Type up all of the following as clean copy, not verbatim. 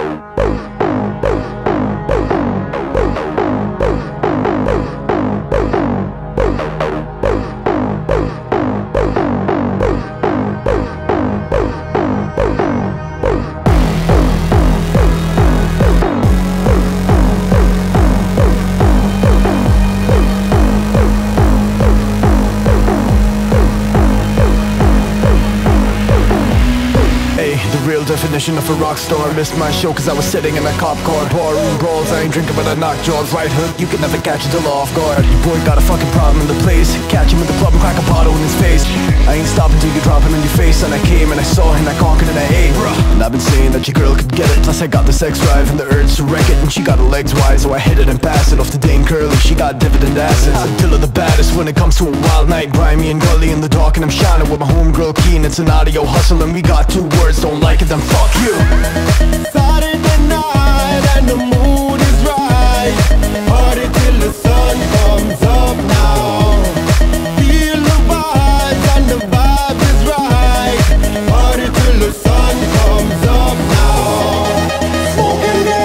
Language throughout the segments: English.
Definition of a rock star. Missed my show cause I was sitting in a cop car. Barroom brawls, I ain't drinking but I knock jaws. Right hook, you can never catch it till off guard. Your boy got a fucking problem in the place. Catch him in the club and crack a bottle in his face. I ain't stopping till you drop him in your face. And I came and I saw and I conquered and I ate. And I've been saying that your girl could get it. Plus I got the sex drive and the urge to wreck it. And she got her legs wide so I hit it and pass it. Off the Dane Curly, she got dividend assets. Until of the baddest when it comes to a wild night. Grimy and gully in the dark and I'm shining with my homegirl Keen. It's an audio hustle and we got 2 words. Don't like it then fuck you. Saturday night and the mood is right. Party till the sun comes up now. Feel the vibes and the vibe is right. Party till the sun comes up now. Smoking the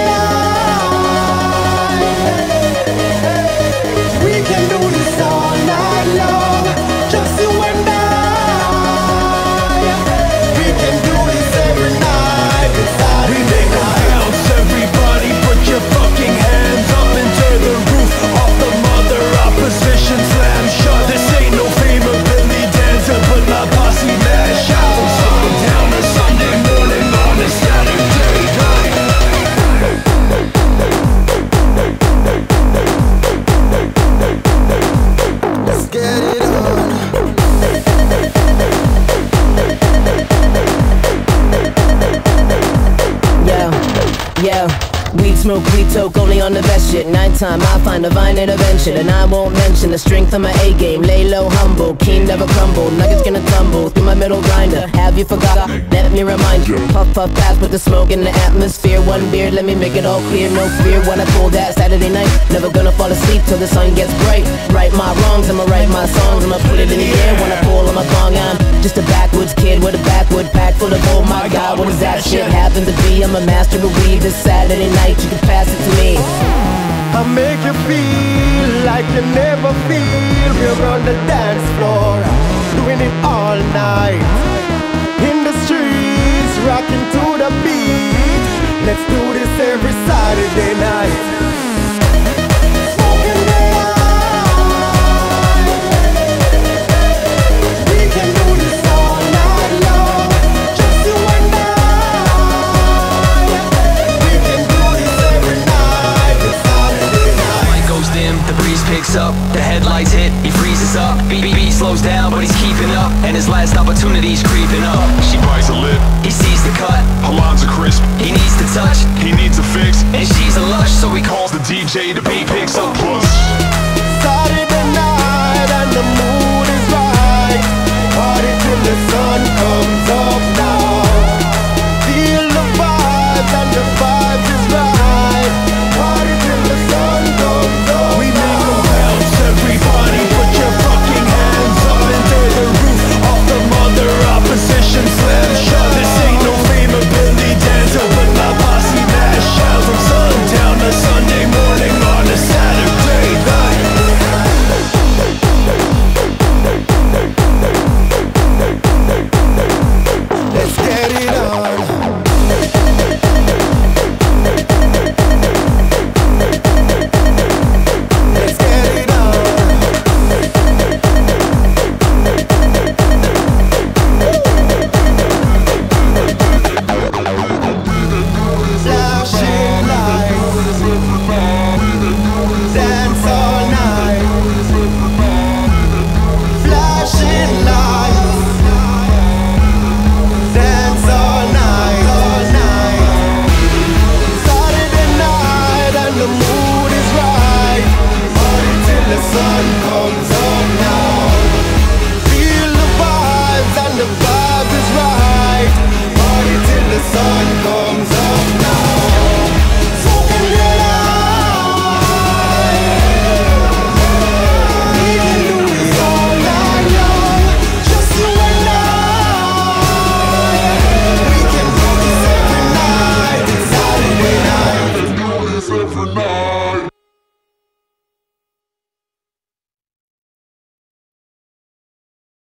light. We can do this all night long. Just you and I. We can do this every night. We make a bounce, everybody put your fucking hands up into the roof off the mother opposition slam shut. This ain't no favor Billy Dancer, but my posse mash out. Sundown to Sunday morning on a Saturday night. Let's get it on. Yeah, weed smoke, weed toke, only on the best shit. Nighttime, I find divine intervention. And I won't mention the strength of my A-game. Lay low, humble, keen, never crumble. Nuggets gonna tumble through my middle grinder. Have you forgot? Let me remind you. Puff, puff, pass with the smoke in the atmosphere. One beer, let me make it all clear. No fear when I pull that Saturday night. Never gonna fall asleep till the sun gets bright. Right my wrongs, I'ma write my songs. I'ma put it in the air when I pull on my gong. I'm just a backwoods kid with a backwood pack full of, oh my god, what does that shit happen to be? I'm a master of weed. This Saturday night, you can pass it to me. I make you feel like you never feel. We're on the dance floor, doing it all night. In the streets, rocking to the beat. Let's do this every Saturday night. Smoking the light. We can do this all night long. Just you and I. We can do this every night. It's Saturday night. Light goes dim, the breeze picks up, the headlights hit, he freezes up. Beat slows down, but he's keeping up, and his last opportunity's creeping